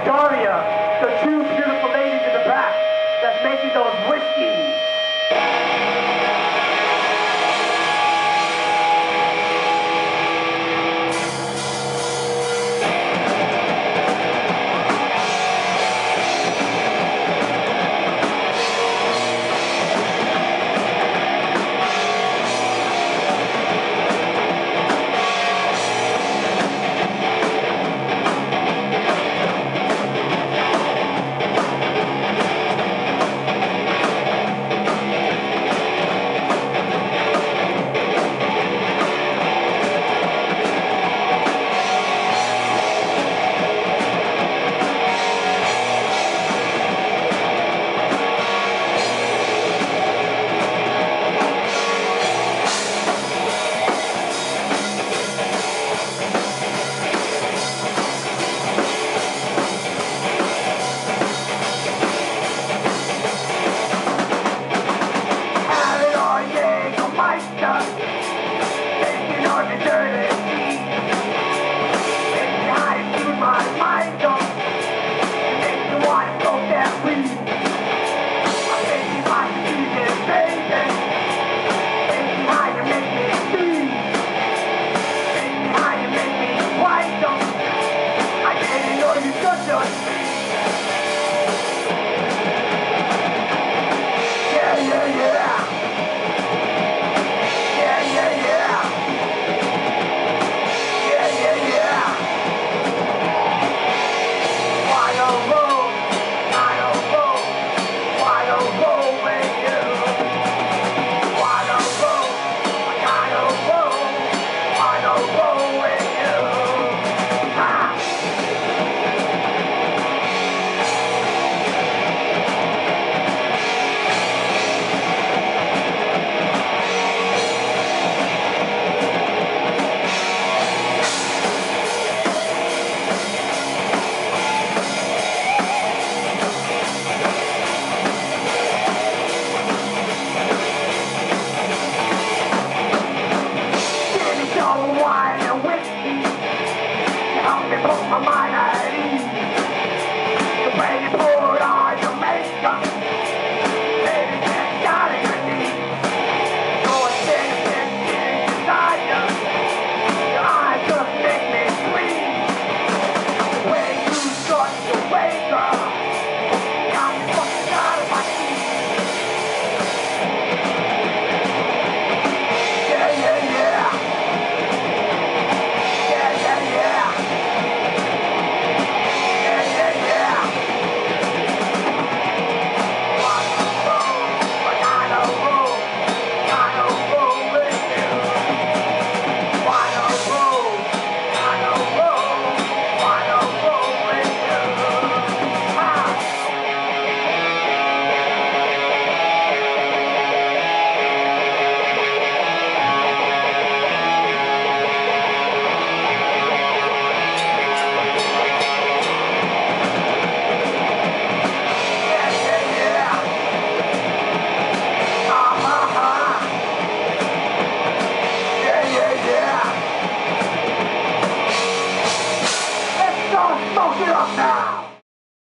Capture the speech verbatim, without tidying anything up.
Daria, the two beautiful ladies in the back that's making those whiskeys. My mind at ease. The way you put on your makeup, baby, can't got it your knees. Your skin is getting inside you. Your eyes just make me scream. The way you start your way, girl, got me fucking out of my seat. Yeah, yeah, yeah. Yeah, yeah, yeah. Smoke it up now!